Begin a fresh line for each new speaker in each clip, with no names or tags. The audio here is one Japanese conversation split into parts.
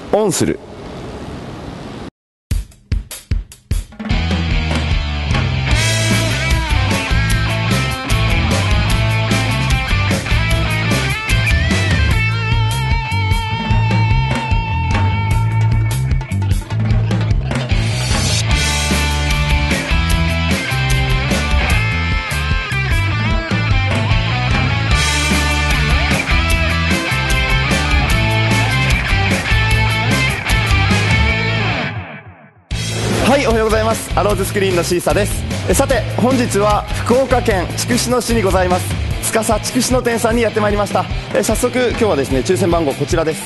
オンする。はい、おはようございます。アローズスクリーンのシーサです。さて本日は福岡県筑紫野市にございます司筑紫野店さんにやってまいりました。早速今日はですね、抽選番号こちらです。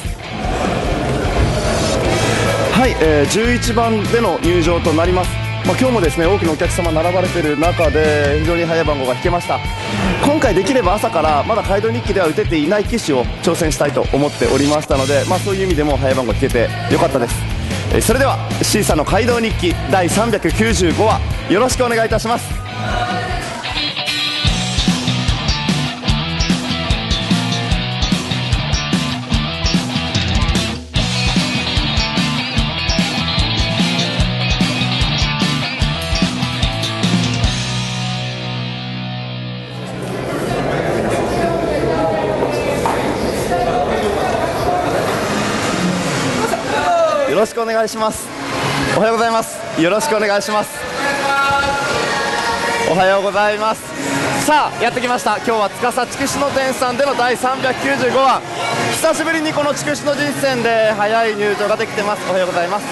はい、11番での入場となります。今日もですね、多くのお客様並ばれている中で非常に早い番号が引けました。今回できれば朝からまだ街道日記では打てていない機種を挑戦したいと思っておりましたので、そういう意味でも早い番号引けてよかったです。それではシーサの街道日記第395話よろしくお願いいたします。よろしくお願いします。おはようございます。よろしくお願いします。おはようございます。さあやってきました。今日は司筑紫野店さんでの第395話、久しぶりにこの筑紫野実践で早い入場ができてます。おはようございます。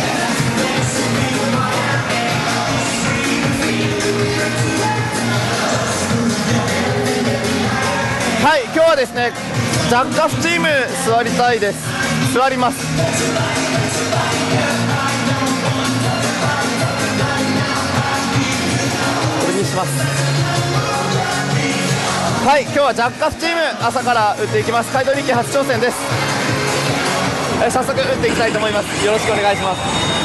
はい、今日はですね、ジャッカスチーム座りたいです。座ります。これにします。はい、今日はジャッカスチーム朝から打っていきます。街道日記初挑戦です。早速打っていきたいと思います。よろしくお願いします。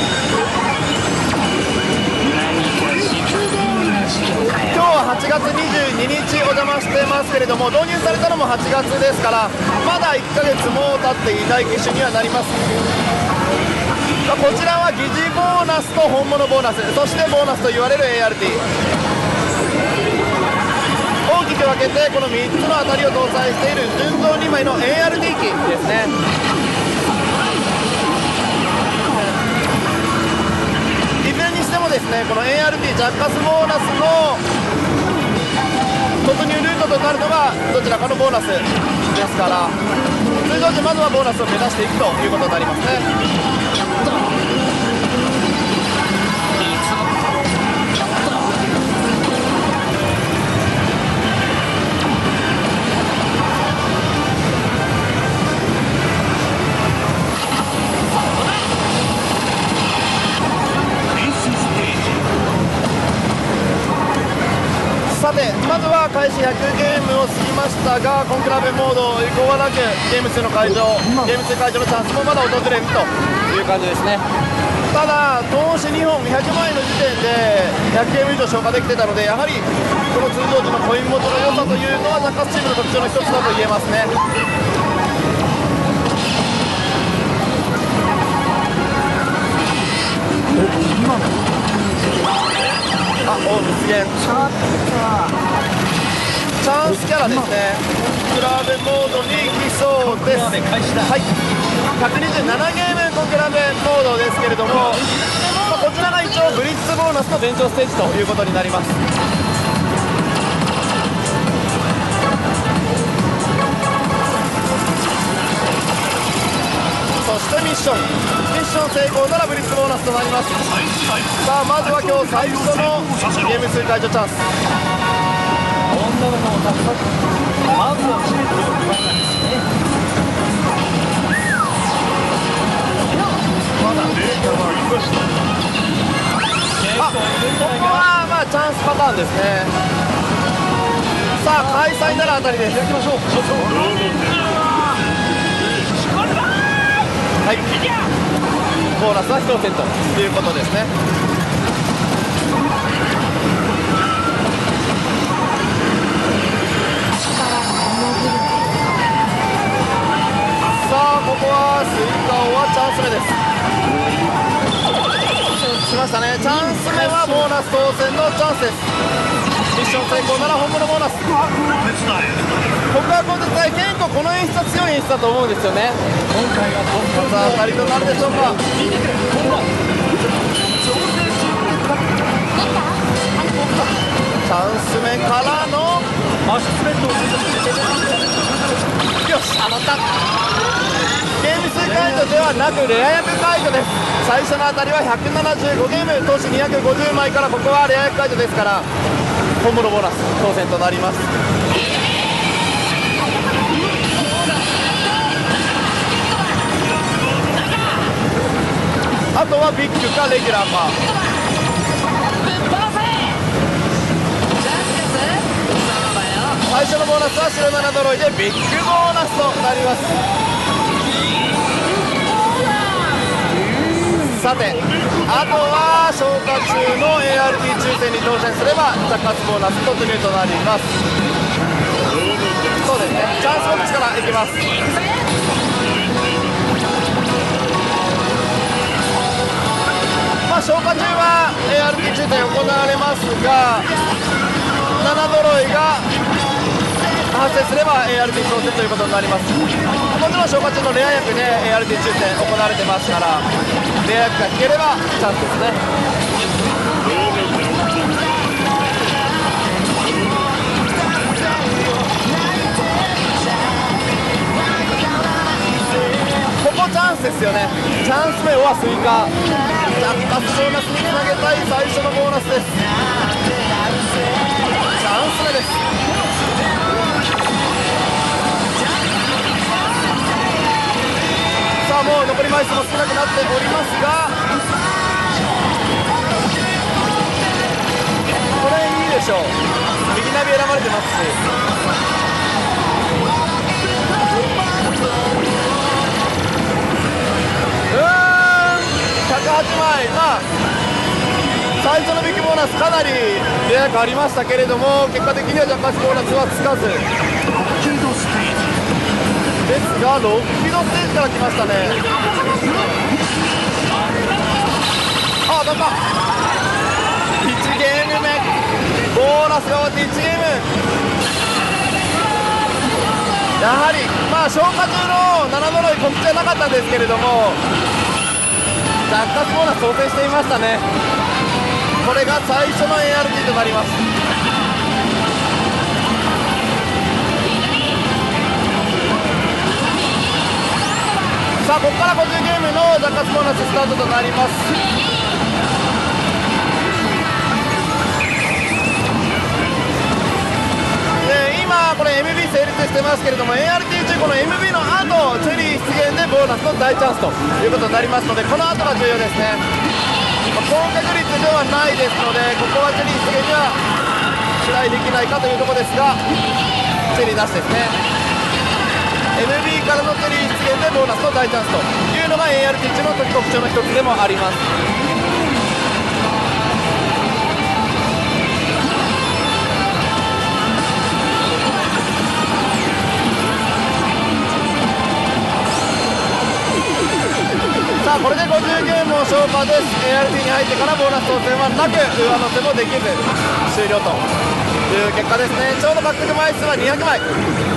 今日は8月22日お邪魔してますけれども、導入されたのも8月ですから、まだ1ヶ月も経っていない機種にはなります。こちらは疑似ボーナスと本物ボーナス、そしてボーナスと言われる ART、 大きく分けてこの3つの当たりを搭載している純増2枚の ART 機ですね。いずれにしてもですね、この ART ジャッカスボーナスの突入ルートとなるのがどちらかのボーナスですから、通常時まずはボーナスを目指していくということになりますね。さてまずは開始100ゲームを過ぎましたが、コンクラベモード以降はなくゲーム2の会場、ゲーム2会場のチャンスもまだ訪れるという感じですね。ただ投資2本100万円の時点で100ゲーム以上消化できてたので、やはりこの通常時のコイン元の良さというのはジャッカスチームの特徴の一つだと言えますね。オウム出現。チャンスキャラですね。コンクラベモードに来そうです。はい、127ゲームコンクラベモードですけれども、こちらが一応ブリッツボーナスの前兆ステージということになります。そしてミッション成功ならブリッツボーナスとなります。さあまずは今日最初のゲーム数解除チャンス。女の子もたくさん、まずはチームの場合なんですね。まだデータはありました。ここはチャンスパターンですね。さあ開催なら当たりです。行きましょう。はい、ボーナスは1点ということですね。さあここはスイカオはチャンスナス当選のチャンスです。ミッション成功なら本物ボーナス。ここは今絶対結構この演出は強い演出だと思うんですよね。さあ当たりとなるでしょうか。チャンス目からのよし当たった。ゲーム数解除ではなくレア役解除です。最初の当たりは175ゲーム投資250枚から、ここはレア役解除ですから本物ボーナス当選となります。あとはビッグかレギュラーか。最初のボーナスは白7ドロイでビッグボーナスとなります。さてあとは消化中の ART 抽選に当選すればジャッカスボーナス突入となります。そうですね、チャンスボックスからいきます。消化中は ART 抽選行われますが、7ドロイが発生すれば ART 当選ということになります。もちろん消化中のレア役で ART 抽選行われてますから、レア役が引ければチャンスですね。ここチャンスですよね。チャンス目はスイカ、ジャッカスボーナスにつなげたい最初のボーナスです。チャンス目です。さあもう残り枚数も少なくなっておりますが、これいいでしょう。右ナビ選ばれてますし、108枚、最初のビッグボーナスかなりレア感ありましたけれども、結果的にはジャッカスボーナスはつかずですが、ロッキドステージから来ましたね。当たった。1ゲーム目ボーナスが終わって1ゲーム、やはり消化中の7ドロイ告知はなかったんですけれども、ジャッカスボーナス当選していましたね。これが最初の ART となります。さあここから50ゲームのジャッカスボーナススタートとなります。今これ MB 成立してますけれども、 ART 中この MB の後チェリー出現でボーナスの大チャンスということになりますので、この後が重要ですね。高確率ではないですので、ここはチェリー出現には期待できないかというところですが、チェリーなしですね。 MB からのチェリー出現でボーナスの大チャンスというのが ART 中の特徴の一つでもあります。さあこれで50ゲームを消化です。 ART に入ってからボーナス当選はなく、上乗せもできず終了という結果ですね。ちょうど獲得枚数は200枚、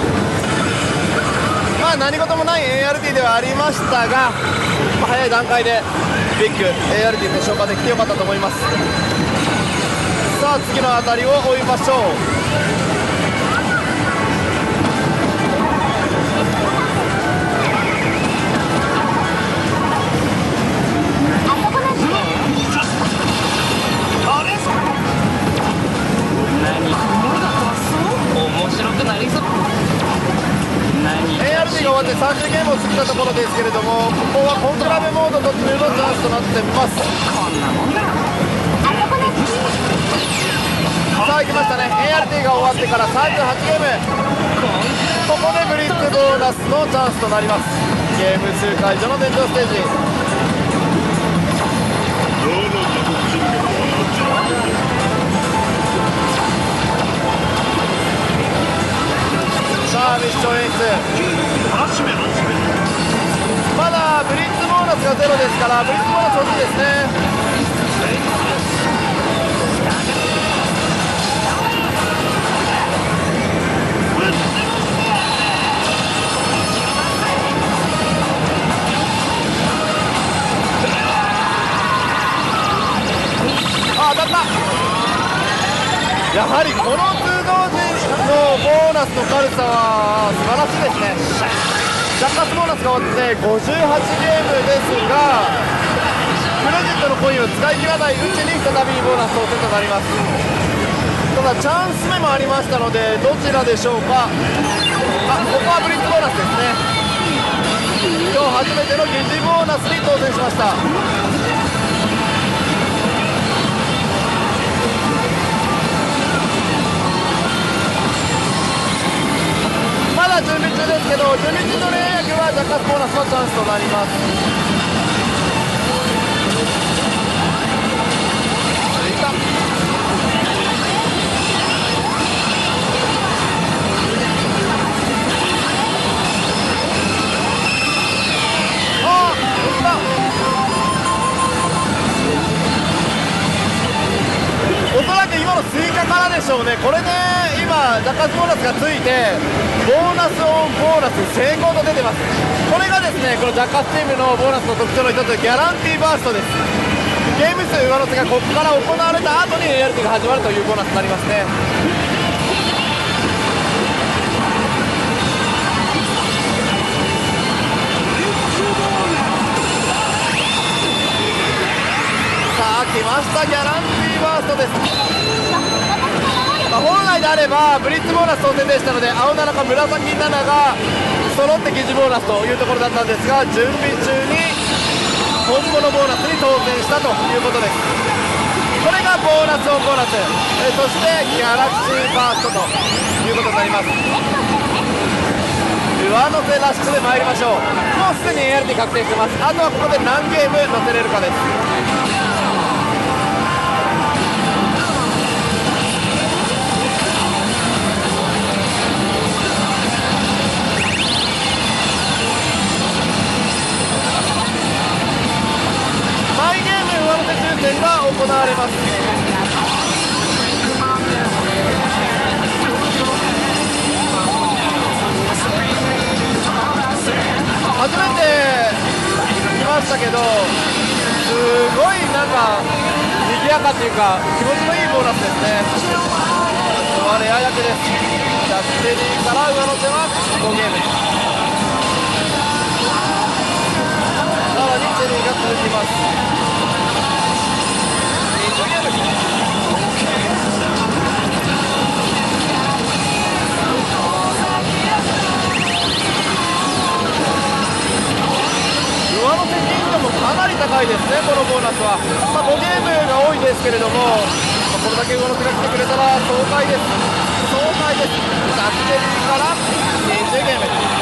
何事もない ART ではありましたが、早い段階でビッグ ART で消化できてよかったと思います。さあ次の当たりを追いましょう。ART が終わって30ゲームを過ぎたところですけれども、ここはコントラベモード突入のチャンスとなっています。さあ行きましたね。 ART が終わってから38ゲーム、ここでブリッツボーナスのチャンスとなります。ゲーム数解除の伝統ステージ。さあミッション演出、まだブリッツボーナスがゼロですから、ブリッツボーナス欲しいですね。 はりこの通同時のボーナスの軽さは素晴らしいですね。ジャッカスボーナスが終わって58ゲームですが、クレジットのコインを使い切らないうちに再びボーナス当選となります。ただチャンス目もありましたので、どちらでしょうか。ここはブリッジボーナスですね。今日初めての疑似ボーナスに当選しました。まだ準備中ですけど、準備中のレイヤーはジャッカスボーナスのチャンスとなります。おそらく今の追加からでしょうね。これで今ジャッカスボーナスがついてボーナスオンボーナス成功と出てます。これがですね、このジャッカスチームのボーナスの特徴の一つ、ギャランティーバーストです。ゲーム数上乗せがここから行われた後に ART が始まるというボーナスになりますね。さあ来ました、ギャランティーバーストです。本来であればブリッツボーナス当選でしたので、青7か紫7が揃って疑似ボーナスというところだったんですが、準備中に本物ボーナスに当選したということです。これがボーナスオンボーナス、そしてギャラクシーファーストということになります。上乗せラッシュで参りましょう。もうすでに ART 確定してます。あとはここで何ゲーム乗せれるかです。抽選が行われます。初めて見ましたけど、すごいなんか賑やかというか気持ちのいいボーナスですね。これはレア役です。ジャッジェリーから上乗せは5ゲーム、さらにチェリーが続きます。上乗せ頻度もかなり高いですね、このボーナスは。5ゲームが多いですけれども、これだけ上乗せが来てくれたら爽快です。爽快です。ジャッジェリーから20ゲーム。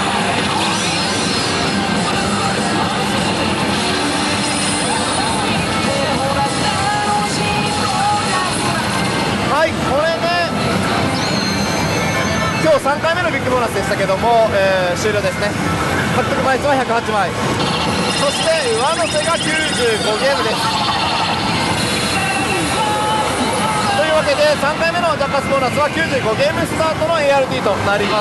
はい、これで今日3回目のビッグボーナスでしたけども、終了ですね。獲得枚数は108枚、そして上乗せが95ゲームです。というわけで3回目のジャッカスボーナスは95ゲームスタートの ART となります。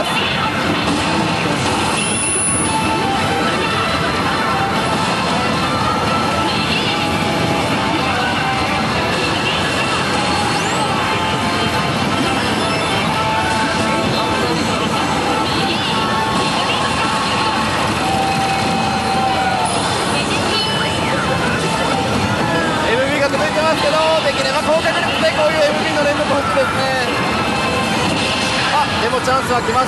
けどできれば高確率でこういう MB の連続欲しいですね。でもチャンスは来ました。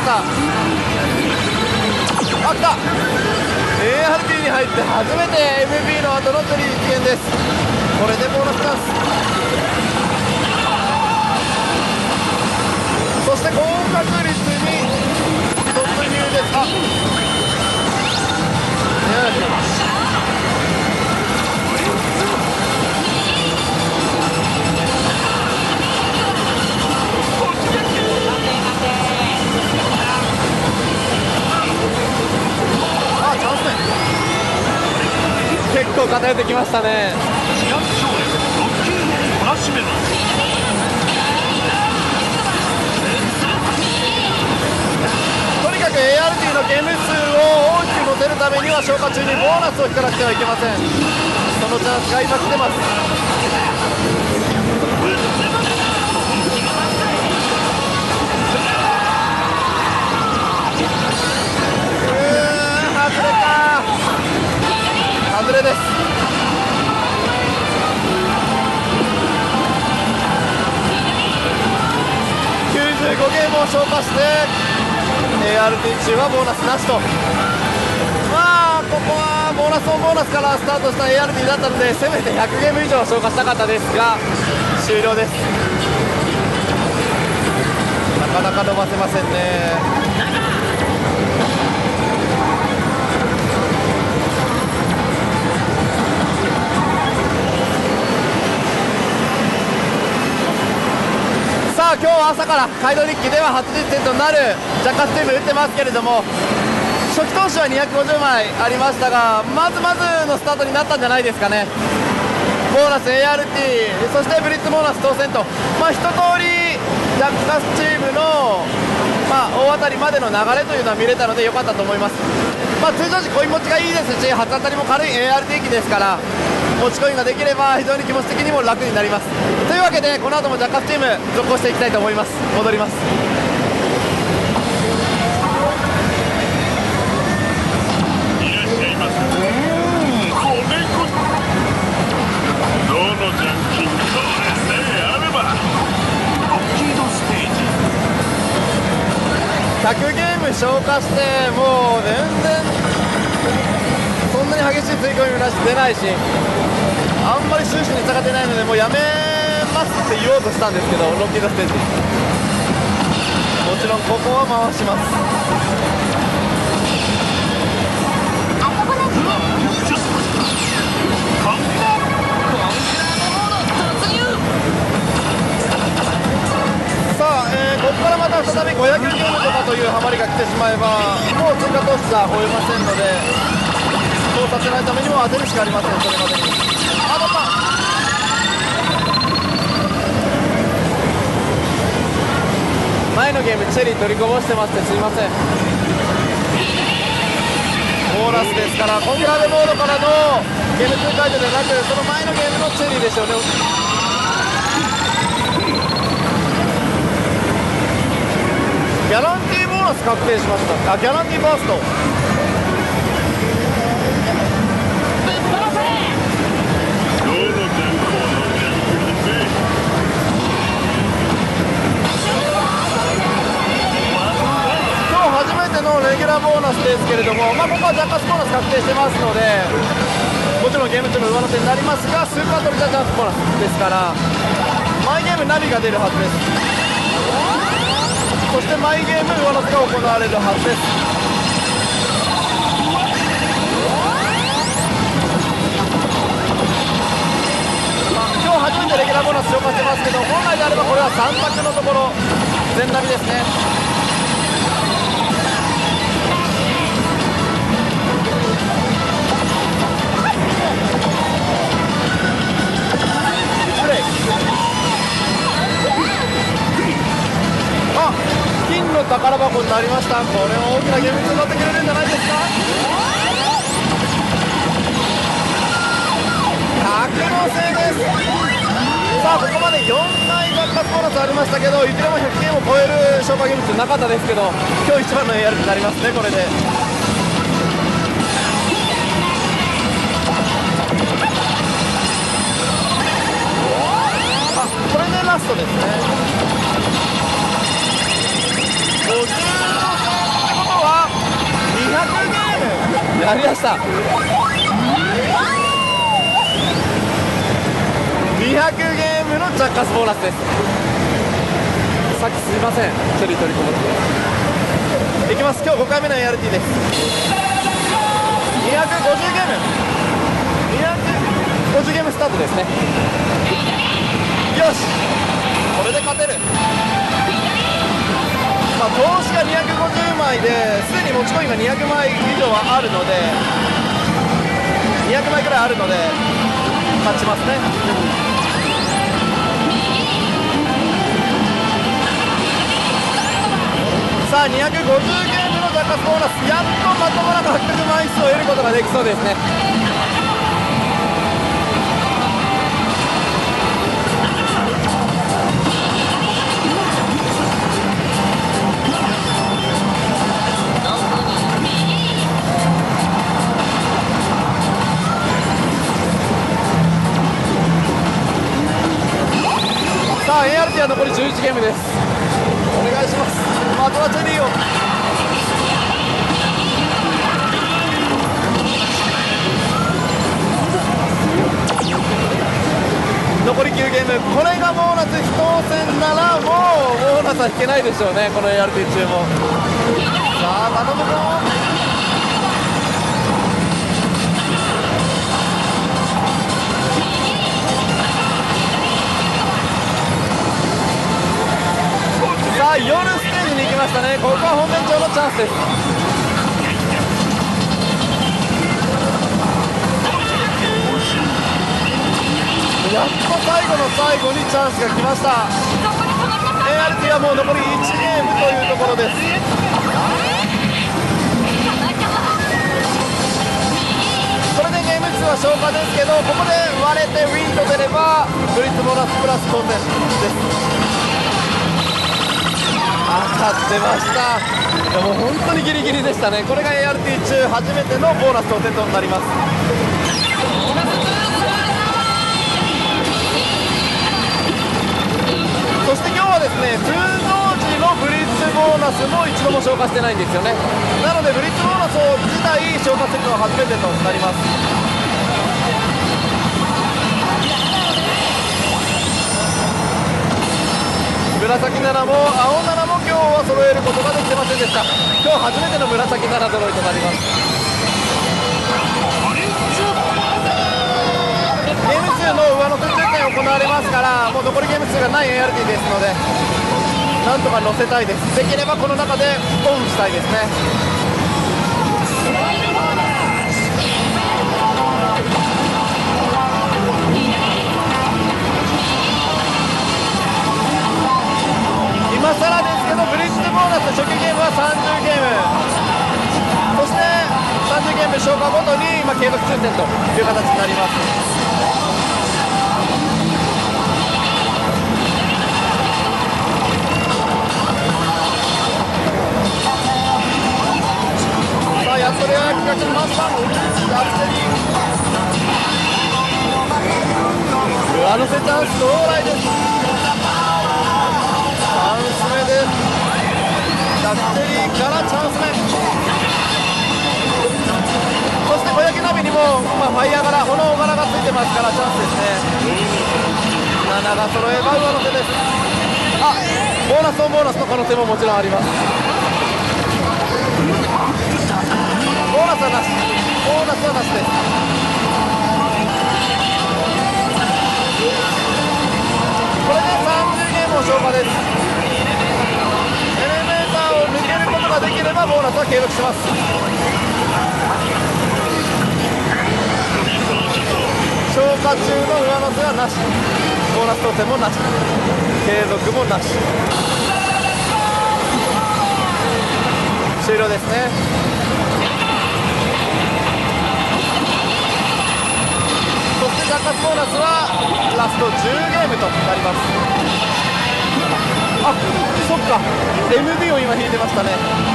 来た ART に入って初めて MB の後の釣り実現です。これでボーナスチャンス、そして高確率に突入です。結構偏ってきましたね。とにかく ART のゲーム数を大きく乗せるためには消化中にボーナスを引かなくてはいけません。そのチャンスが今来てます。 まして ART 中はボーナスなしと。まあここはボーナスオンボーナスからスタートした ART だったので、せめて100ゲーム以上消化したかったですが終了です。なかなか伸ばせませんね。さあ今日は朝からカイドリッキでは初実戦となるジャッカスチーム打ってますけれども、初期投手は250枚ありましたが、まずまずのスタートになったんじゃないですかね。ボーナス ART、 そしてブリッツボーナス当選と、一通りジャッカスチームの、大当たりまでの流れというのは見れたので良かったと思います。通常時コイン持ちがいいですし、初当たりも軽い ART 機ですから、持ちコインができれば非常に気持ち的にも楽になります。というわけでこの後もジャッカスチーム続行していきたいと思います。戻ります。100ゲーム消化してもう全然そんなに激しい追い込みもなし出ないし、あんまり終始に下がってないので、もうやめますって言おうとしたんですけど、ロッキードステージもちろんここは回します。さあ、ここからまた再び500ゲームとかというハマりが来てしまえば、もう追加投資じゃ追えませんので、そうさせないためにも当てるしかありません。それまでに前のゲームチェリー取りこぼしてましてすいません。ボーナスですから、コンクラベモードからのゲーム2回転ではなく、その前のゲームのチェリーでしょうね。ギャランティーボーナス確定しました。ギャランティーバースト。今日初めてのレギュラーボーナスですけれども、ここはジャッカスボーナス確定してますので、もちろんゲーム中の上乗せになりますが、スーパートリジャージャンプボーナスですから、マイゲームナビが出るはずです。そしてマイゲーム上乗せが行われるはずです。今日初めてレギュラーボーナス消化してますけど、本来であればこれは3択のところ全ナビですね。失礼。金の宝箱になりました。これは大きなゲームになってくれるんじゃないですか。100のせいです。さあここまで4枚ジャッカスボーナスありましたけど、いずれも100ゲームを超える消化ゲーム数なかったですけど、今日一番の AR になりますね。これでこれでラストですね。50のってことは200ゲームやりました。200ゲームのジャッカスボーナスです。さっきすいません、チェリー取りこぼっていきます。今日5回目の ART です。250ゲーム250ゲームスタートですね。よし、これで勝てる。投資が250枚ですでに持ちコインが200枚以上はあるので、200枚くらいあるので勝ちますね。さあ250ゲームのジャッカスボーナス、やっとまともな獲得枚数を得ることができそうですね。さあ ART は残り11ゲームです。お願いします。また引けないでしょうね、この ART 中も。さあ頼むぞ。さあ夜ステージに行きましたね。ここは本店長のチャンスです。やっと最後の最後にチャンスが来ました。 ART はもう残り1ゲームというところです。これでゲーム2は消化ですけど、ここで割れてウィンと出ればブリッツボーナスプラス当選です。当たってました。いやもう本当にギリギリでしたね。これが ART 中初めてのボーナス当選となります。そして今日はですね、通常時のブリッツボーナスも一度も消化してないんですよね。なのでブリッツボーナスを自体消化するのは初めてとなります。紫7も青7も今日は揃えることができてませんでした。今日初めての紫7揃いとなります。ゲーム2の上乗せ抽選行われますから、もう残りゲーム数がない ART ですので、なんとか乗せたいです。できればこの中でオンしたいですね。今更ですけど、ブリッジボーナス初期ゲームは30ゲーム、そして30ゲーム消化ごとに今継続抽選という形になります。さあやっとレア企画来ました。ラステリー上乗せチャンス到来です。チャンス目です。ラステリーからチャンス目、そして小焼き鍋にも、ファイヤー柄、炎柄がついてますからチャンスですね。7が揃えば上乗せです。あ、ボーナスオンボーナスの可能性ももちろんあります。ボーナスはなし、ボーナスはなしです。これで30ゲームを消化です。エレベーターを抜けることができればボーナスは継続します。消化中の上乗せはなし、ボーナス当選もなし、継続もなし、終了ですね。ジャッカスボーナスはラスト10ゲームとなります。あ、そっか MD を今引いてましたね。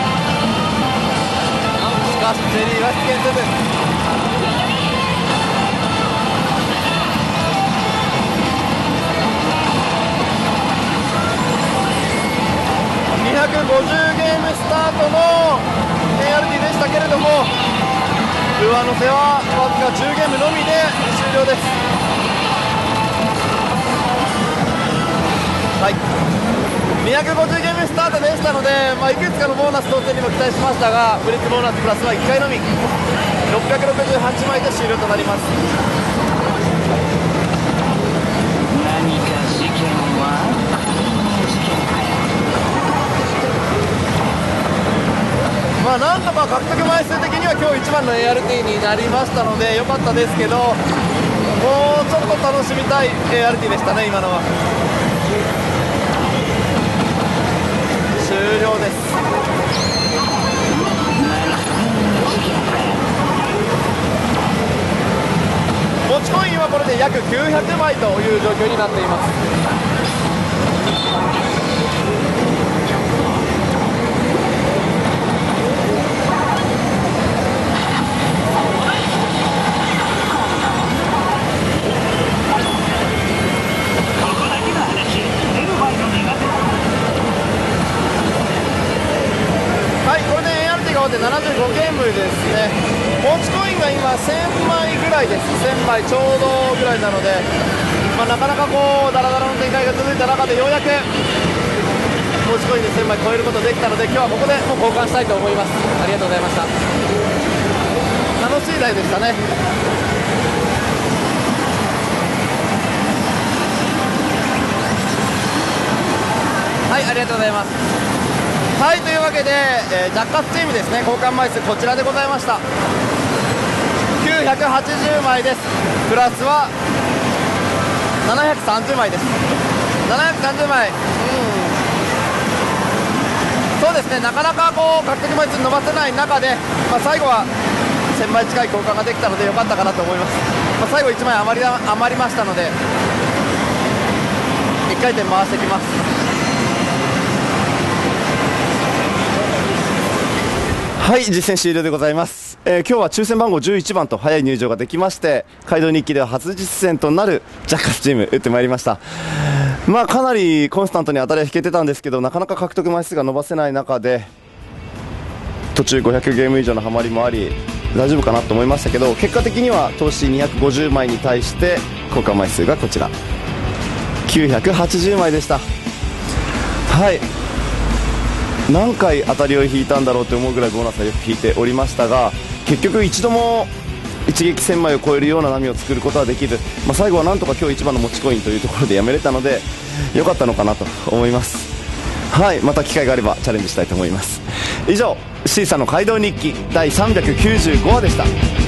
しかしジェリーは出現せず、250ゲームスタートの ART でしたけれども、上乗せはわずか10ゲームのみで終了です。はい、250ゲームスタートでしたので、いくつかのボーナス当選にも期待しましたが、ブリッツボーナスプラスは1回のみ、668枚で終了となります。何か事件はなんとか獲得枚数的には今日一番の ART になりましたので良かったですけど、もうちょっと楽しみたい ART でしたね。今のは終了です。持ちコインはこれで約900枚という状況になっています。75ゲームですね。持ちコインが今1000枚ぐらいです。1000枚ちょうどぐらいなので、なかなかこうダラダラの展開が続いた中でようやく持ちコインで1000枚超えることできたので、今日はここでもう交換したいと思います。ありがとうございました。楽しい台でしたね。はい、ありがとうございます。はい、というわけで、ジャッカスチームですね、交換枚数こちらでございました。980枚です。プラスは730枚です。730枚、そうですね、なかなかこう獲得枚数伸ばせない中で、最後は1000枚近い交換ができたので良かったかなと思います。最後1枚余りましたので、1回転回してきます。はい、実践終了でございます。今日は抽選番号11番と早い入場ができまして、街道日記では初実践となるジャッカスチーム打ってまいりました。かなりコンスタントに当たりは引けてたんですけど、なかなか獲得枚数が伸ばせない中で、途中500ゲーム以上のハマりもあり大丈夫かなと思いましたけど、結果的には投資250枚に対して交換枚数がこちら980枚でした。はい、何回当たりを引いたんだろうと思うぐらいボーナスはよく引いておりましたが、結局一度も一撃1000枚を超えるような波を作ることはできず、最後はなんとか今日一番の持ちコインというところでやめれたので良かったのかなと思います。はい、また機会があればチャレンジしたいと思います。以上、C さんの街道日記第395話でした。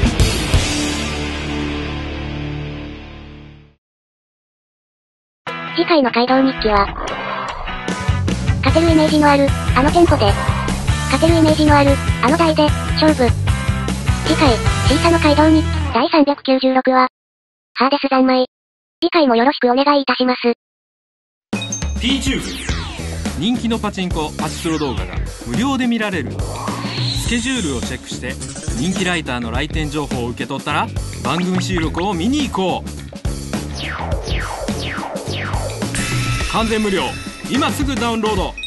次回の街道日記は、勝てるイメージのある、あのテンポで、勝てるイメージのある、あの台で、勝負。次回、C さんの街道日記第396話。ハーデス三昧。次回もよろしくお願いいたします。
P チューブ。人気のパチンコパチプロ動画が無料で見られる。スケジュールをチェックして人気ライターの来店情報を受け取ったら番組収録を見に行こう。完全無料、今すぐダウンロード。